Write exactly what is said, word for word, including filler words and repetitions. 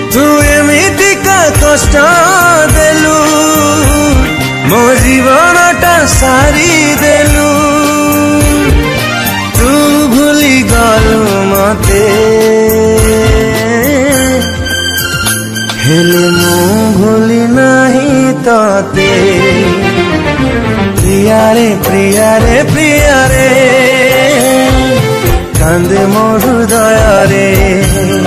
तू एमिति का कष्ट देलु मो जीवनटा सारी देलु तू भूली गलु मते हेले मु भूली नहीं तते प्रिया रे प्रिया रे प्रिया रे कांदे मो हृदय रे।